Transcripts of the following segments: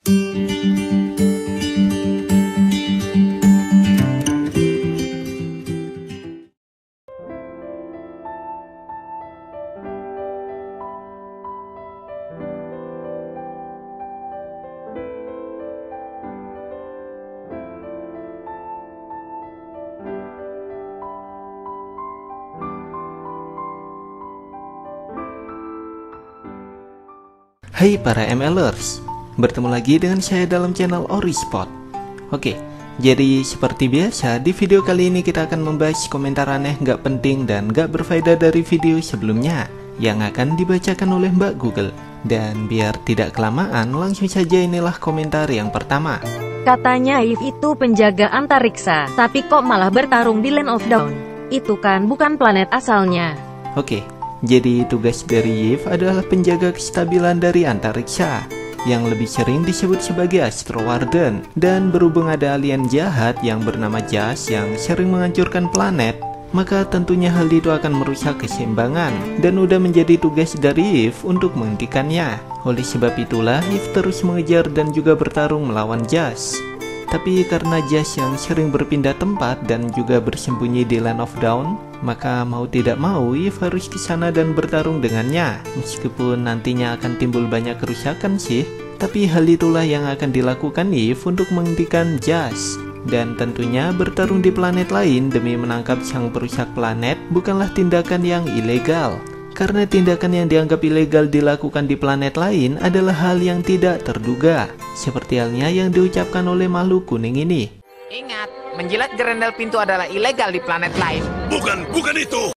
Hai para MLers, bertemu lagi dengan saya dalam channel Orispot. Oke, jadi seperti biasa di video kali ini kita akan membahas komentar aneh gak penting dan gak berfaedah dari video sebelumnya yang akan dibacakan oleh Mbak Google. Dan biar tidak kelamaan, langsung saja inilah komentar yang pertama. Katanya Eve itu penjaga antariksa, tapi kok malah bertarung di Land of Dawn? Itu kan bukan planet asalnya. Oke, jadi tugas dari Eve adalah penjaga kestabilan dari antariksa, yang lebih sering disebut sebagai Astro Warden. Dan berhubung ada alien jahat yang bernama Jas yang sering menghancurkan planet, maka tentunya hal itu akan merusak keseimbangan, dan udah menjadi tugas dari Eve untuk menghentikannya. Oleh sebab itulah Eve terus mengejar dan juga bertarung melawan Jas. Tapi karena Jas yang sering berpindah tempat dan juga bersembunyi di Land of Dawn, maka mau tidak mau Eve harus ke sana dan bertarung dengannya. Meskipun nantinya akan timbul banyak kerusakan sih, tapi hal itulah yang akan dilakukan Eve untuk menghentikan Jas. Dan tentunya bertarung di planet lain demi menangkap sang perusak planet bukanlah tindakan yang ilegal. Karena tindakan yang dianggap ilegal dilakukan di planet lain adalah hal yang tidak terduga, seperti halnya yang diucapkan oleh makhluk kuning ini. Ingat, menjilat gerendel pintu adalah ilegal di planet lain. Bukan itu.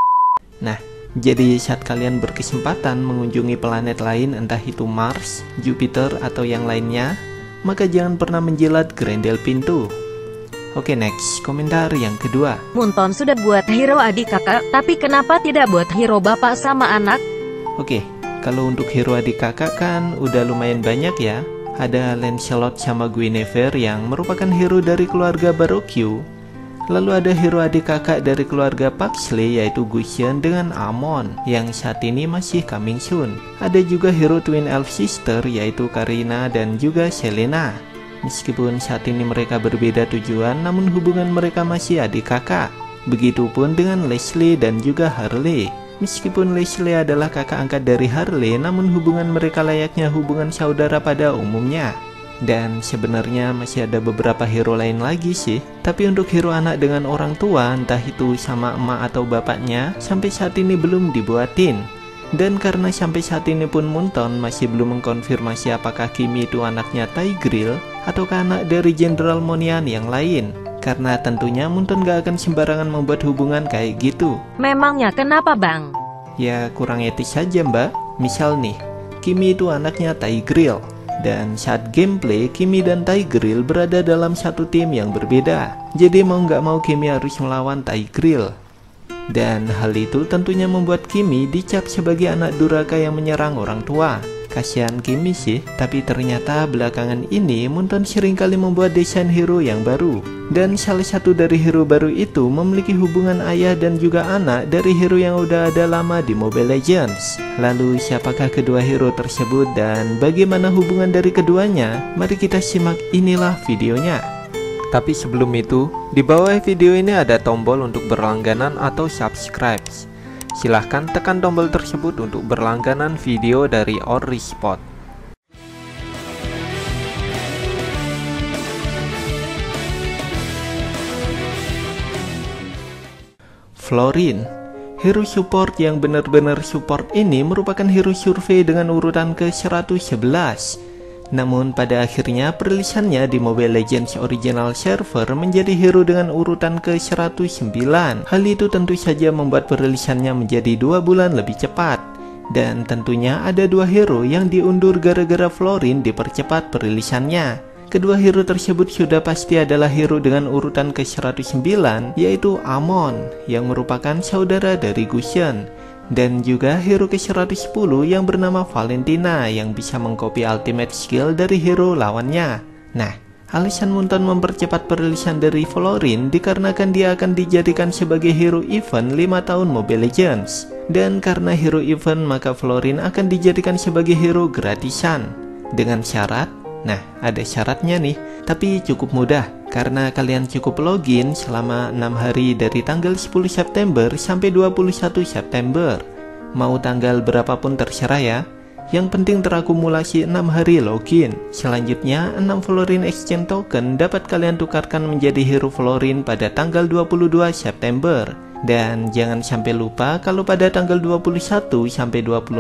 Nah, jadi saat kalian berkesempatan mengunjungi planet lain, entah itu Mars, Jupiter, atau yang lainnya, maka jangan pernah menjilat gerendel pintu. Oke, next, komentar yang kedua. Munton sudah buat hero adik kakak, tapi kenapa tidak buat hero bapak sama anak? Oke, kalau untuk hero adik kakak kan udah lumayan banyak ya. Ada Lancelot sama Guinevere yang merupakan hero dari keluarga Baroque. Lalu ada hero adik kakak dari keluarga Paxley yaitu Gusion dengan Amon yang saat ini masih coming soon. Ada juga hero twin elf sister yaitu Karina dan juga Selena. Meskipun saat ini mereka berbeda tujuan, namun hubungan mereka masih adik kakak. Begitupun dengan Leslie dan juga Harley. Meskipun Leslie adalah kakak angkat dari Harley, namun hubungan mereka layaknya hubungan saudara pada umumnya. Dan sebenarnya masih ada beberapa hero lain lagi sih. Tapi untuk hero anak dengan orang tua, entah itu sama emak atau bapaknya, sampai saat ini belum dibuatin. Dan karena sampai saat ini pun Munton masih belum mengkonfirmasi apakah Kimi itu anaknya Tigreal ataukah anak dari Jenderal Monian yang lain. Karena tentunya Munton gak akan sembarangan membuat hubungan kayak gitu. Memangnya kenapa bang? Ya kurang etis saja mbak. Misal nih, Kimi itu anaknya Tigreal, dan saat gameplay Kimi dan Tigreal berada dalam satu tim yang berbeda. Jadi mau gak mau Kimi harus melawan Tigreal. Dan hal itu tentunya membuat Kimi dicap sebagai anak durhaka yang menyerang orang tua. Kasihan Kimi sih, tapi ternyata belakangan ini Munton seringkali membuat desain hero yang baru. Dan salah satu dari hero baru itu memiliki hubungan ayah dan juga anak dari hero yang udah ada lama di Mobile Legends. Lalu siapakah kedua hero tersebut dan bagaimana hubungan dari keduanya? Mari kita simak, inilah videonya. Tapi sebelum itu, di bawah video ini ada tombol untuk berlangganan atau subscribe. Silahkan tekan tombol tersebut untuk berlangganan video dari Orispot. Florin, hero support yang benar-benar support ini merupakan hero survei dengan urutan ke-111. Namun pada akhirnya perilisannya di Mobile Legends Original Server menjadi hero dengan urutan ke-109. Hal itu tentu saja membuat perilisannya menjadi 2 bulan lebih cepat. Dan tentunya ada 2 hero yang diundur gara-gara Florin dipercepat perilisannya. Kedua hero tersebut sudah pasti adalah hero dengan urutan ke-109, yaitu Amon yang merupakan saudara dari Gusion. Dan juga hero ke-110 yang bernama Valentina yang bisa mengcopy ultimate skill dari hero lawannya. Nah, alasan Munton mempercepat perilisan dari Florin dikarenakan dia akan dijadikan sebagai hero event 5 tahun Mobile Legends. Dan karena hero event maka Florin akan dijadikan sebagai hero gratisan. Dengan syarat, Nah, ada syaratnya nih, tapi cukup mudah karena kalian cukup login selama 6 hari dari tanggal 10 September sampai 21 September. Mau tanggal berapapun terserah ya. Yang penting terakumulasi 6 hari login. Selanjutnya, 6 Florin Exchange Token dapat kalian tukarkan menjadi hero Florin pada tanggal 22 September. Dan jangan sampai lupa kalau pada tanggal 21 sampai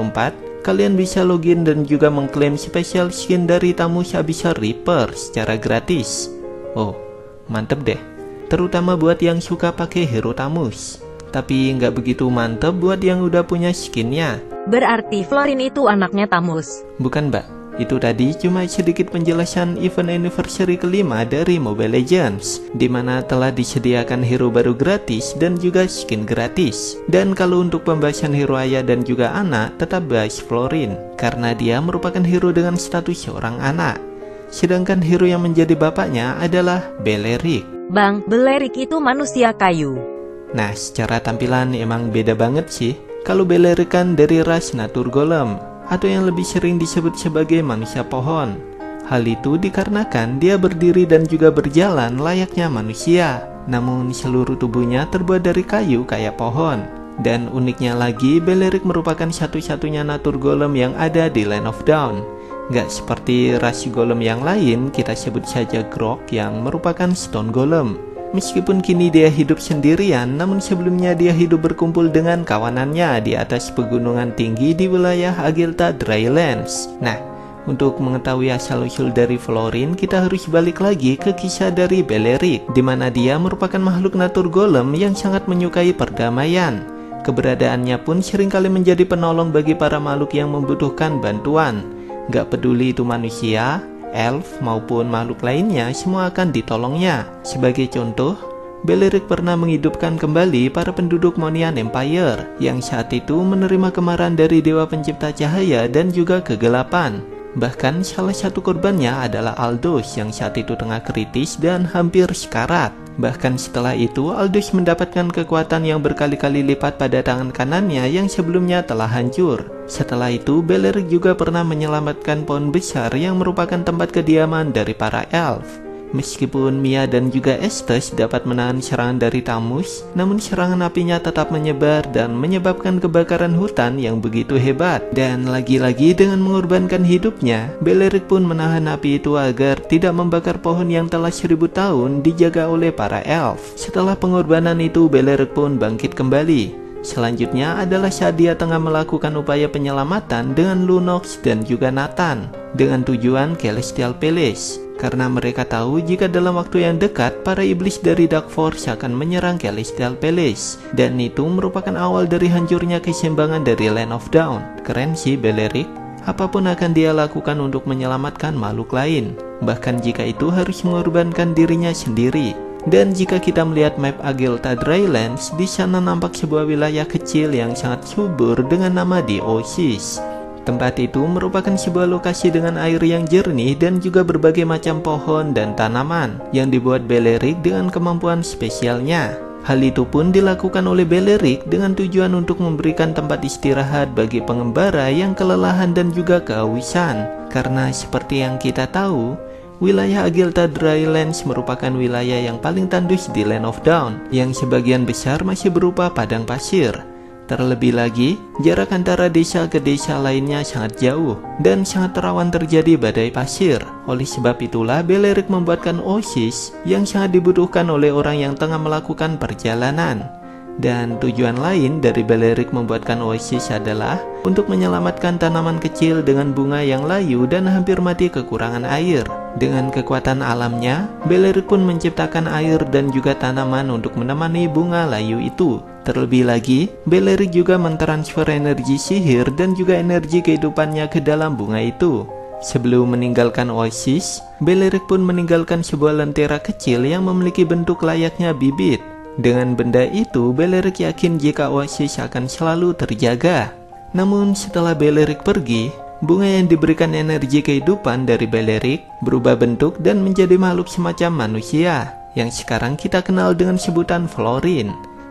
24 kalian bisa login dan juga mengklaim special skin dari Tamus Abyssal Reaper secara gratis. Oh, mantep deh. Terutama buat yang suka pakai hero Tamus. Tapi nggak begitu mantep buat yang udah punya skinnya. Berarti Florin itu anaknya Tamus? Bukan, Mbak. Itu tadi cuma sedikit penjelasan event anniversary kelima dari Mobile Legends, di mana telah disediakan hero baru gratis dan juga skin gratis. Dan kalau untuk pembahasan hero ayah dan juga anak, tetap bahas Florin, karena dia merupakan hero dengan status seorang anak. Sedangkan hero yang menjadi bapaknya adalah Belerik. Bang, Belerik itu manusia kayu. Nah, secara tampilan emang beda banget sih. Kalau Belerik kan dari ras Natur Golem, atau yang lebih sering disebut sebagai manusia pohon. Hal itu dikarenakan dia berdiri dan juga berjalan layaknya manusia, namun seluruh tubuhnya terbuat dari kayu kayak pohon. Dan uniknya lagi, Belerik merupakan satu-satunya Natur Golem yang ada di Land of Dawn. Gak seperti ras golem yang lain, kita sebut saja Grok yang merupakan Stone Golem. Meskipun kini dia hidup sendirian, namun sebelumnya dia hidup berkumpul dengan kawanannya di atas pegunungan tinggi di wilayah Agelta Drylands. Nah, untuk mengetahui asal-usul dari Florin, kita harus balik lagi ke kisah dari Belerik, di mana dia merupakan makhluk Natur Golem yang sangat menyukai perdamaian. Keberadaannya pun seringkali menjadi penolong bagi para makhluk yang membutuhkan bantuan. Gak peduli itu manusia, elf maupun makhluk lainnya, semua akan ditolongnya. Sebagai contoh, Belerik pernah menghidupkan kembali para penduduk Monian Empire yang saat itu menerima kemarahan dari Dewa Pencipta Cahaya dan juga kegelapan. Bahkan salah satu korbannya adalah Aldous yang saat itu tengah kritis dan hampir sekarat. Bahkan setelah itu, Aldous mendapatkan kekuatan yang berkali-kali lipat pada tangan kanannya yang sebelumnya telah hancur. Setelah itu, Belerik juga pernah menyelamatkan pohon besar yang merupakan tempat kediaman dari para elf. Meskipun Mia dan juga Estes dapat menahan serangan dari Tamus, namun serangan apinya tetap menyebar dan menyebabkan kebakaran hutan yang begitu hebat. Dan lagi-lagi dengan mengorbankan hidupnya, Belerik pun menahan api itu agar tidak membakar pohon yang telah 1000 tahun dijaga oleh para elf. Setelah pengorbanan itu, Belerik pun bangkit kembali. Selanjutnya adalah saat dia tengah melakukan upaya penyelamatan dengan Lunox dan juga Nathan dengan tujuan Celestial Palace. Karena mereka tahu jika dalam waktu yang dekat para iblis dari Dark Force akan menyerang Celestial Palace, dan itu merupakan awal dari hancurnya keseimbangan dari Land of Dawn. Keren sih Belerik. Apapun akan dia lakukan untuk menyelamatkan makhluk lain, bahkan jika itu harus mengorbankan dirinya sendiri. Dan jika kita melihat map Agelta Drylands, di sana nampak sebuah wilayah kecil yang sangat subur dengan nama The Oasis. Tempat itu merupakan sebuah lokasi dengan air yang jernih dan juga berbagai macam pohon dan tanaman yang dibuat Belerik dengan kemampuan spesialnya. Hal itu pun dilakukan oleh Belerik dengan tujuan untuk memberikan tempat istirahat bagi pengembara yang kelelahan dan juga kehausan. Karena seperti yang kita tahu, wilayah Agelta Drylands merupakan wilayah yang paling tandus di Land of Dawn, yang sebagian besar masih berupa padang pasir. Terlebih lagi, jarak antara desa ke desa lainnya sangat jauh dan sangat rawan terjadi badai pasir. Oleh sebab itulah Belerik membuatkan Oasis yang sangat dibutuhkan oleh orang yang tengah melakukan perjalanan. Dan tujuan lain dari Belerik membuatkan Oasis adalah untuk menyelamatkan tanaman kecil dengan bunga yang layu dan hampir mati kekurangan air. Dengan kekuatan alamnya, Belerik pun menciptakan air dan juga tanaman untuk menemani bunga layu itu. Terlebih lagi, Belerik juga mentransfer energi sihir dan juga energi kehidupannya ke dalam bunga itu. Sebelum meninggalkan Oasis, Belerik pun meninggalkan sebuah lentera kecil yang memiliki bentuk layaknya bibit. Dengan benda itu, Belerik yakin jika Oasis akan selalu terjaga. Namun setelah Belerik pergi, bunga yang diberikan energi kehidupan dari Belerik berubah bentuk dan menjadi makhluk semacam manusia, yang sekarang kita kenal dengan sebutan Florin.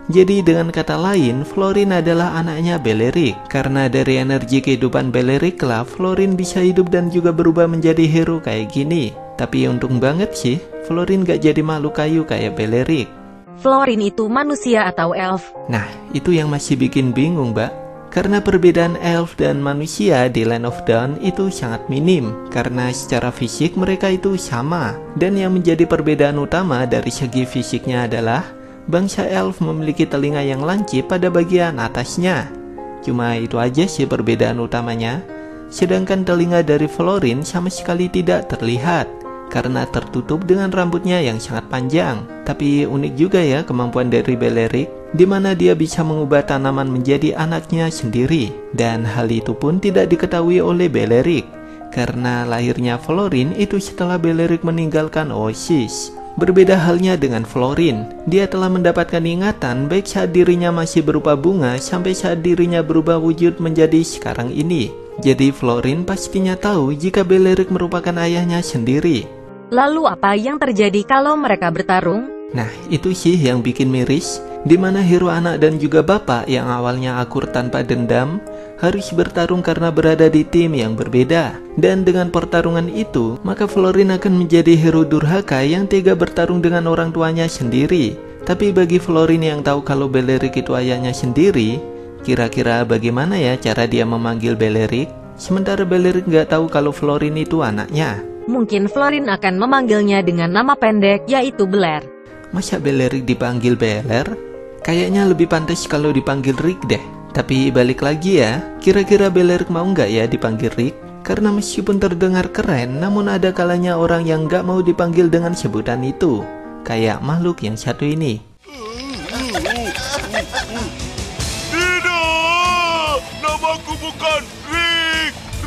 Jadi dengan kata lain, Florin adalah anaknya Balerik. Karena dari energi kehidupan Balerik lah, Florin bisa hidup dan juga berubah menjadi hero kayak gini. Tapi untung banget sih, Florin gak jadi makhluk kayu kayak Balerik. Florin itu manusia atau elf? Nah, itu yang masih bikin bingung, Mbak. Karena perbedaan elf dan manusia di Land of Dawn itu sangat minim. Karena secara fisik mereka itu sama. Dan yang menjadi perbedaan utama dari segi fisiknya adalah bangsa elf memiliki telinga yang lancip pada bagian atasnya. Cuma itu aja sih perbedaan utamanya. Sedangkan telinga dari Florin sama sekali tidak terlihat karena tertutup dengan rambutnya yang sangat panjang. Tapi unik juga ya kemampuan dari Balerik, di mana dia bisa mengubah tanaman menjadi anaknya sendiri. Dan hal itu pun tidak diketahui oleh Balerik, karena lahirnya Florin itu setelah Balerik meninggalkan Oasis. Berbeda halnya dengan Florin, dia telah mendapatkan ingatan baik saat dirinya masih berupa bunga sampai saat dirinya berubah wujud menjadi sekarang ini. Jadi Florin pastinya tahu jika Balerik merupakan ayahnya sendiri. Lalu apa yang terjadi kalau mereka bertarung? Nah, itu sih yang bikin miris, di mana hero anak dan juga bapak yang awalnya akur tanpa dendam harus bertarung karena berada di tim yang berbeda. Dan dengan pertarungan itu, maka Florin akan menjadi hero durhaka yang tega bertarung dengan orang tuanya sendiri. Tapi bagi Florin yang tahu kalau Balerik itu ayahnya sendiri, kira-kira bagaimana ya cara dia memanggil Balerik? Sementara Balerik nggak tahu kalau Florin itu anaknya. Mungkin Florin akan memanggilnya dengan nama pendek, yaitu Beler. Masa Balerik dipanggil Beler? Kayaknya lebih pantas kalau dipanggil Rick deh. Tapi balik lagi ya, kira-kira Balerik mau nggak ya dipanggil Rick? Karena meskipun terdengar keren, namun ada kalanya orang yang nggak mau dipanggil dengan sebutan itu. Kayak makhluk yang satu ini. Tidak, namaku bukan Rick.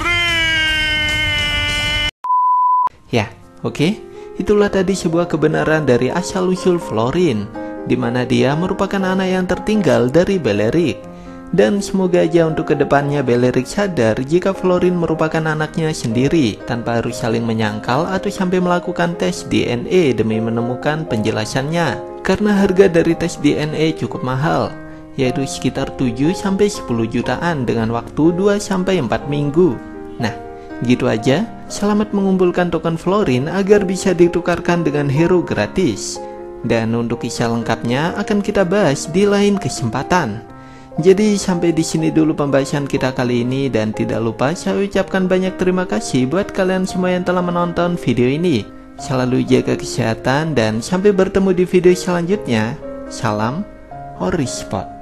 Ya, oke. Itulah tadi sebuah kebenaran dari asal-usul Florin, di mana dia merupakan anak yang tertinggal dari Balerik. Dan semoga aja untuk kedepannya Balerik sadar jika Florin merupakan anaknya sendiri, tanpa harus saling menyangkal atau sampai melakukan tes DNA demi menemukan penjelasannya. Karena harga dari tes DNA cukup mahal, yaitu sekitar 7-10 jutaan dengan waktu 2-4 minggu. Nah, gitu aja. Selamat mengumpulkan token Florin agar bisa ditukarkan dengan hero gratis. Dan untuk kisah lengkapnya akan kita bahas di lain kesempatan. Jadi sampai di sini dulu pembahasan kita kali ini, dan tidak lupa saya ucapkan banyak terima kasih buat kalian semua yang telah menonton video ini. Selalu jaga kesehatan dan sampai bertemu di video selanjutnya. Salam Horispot.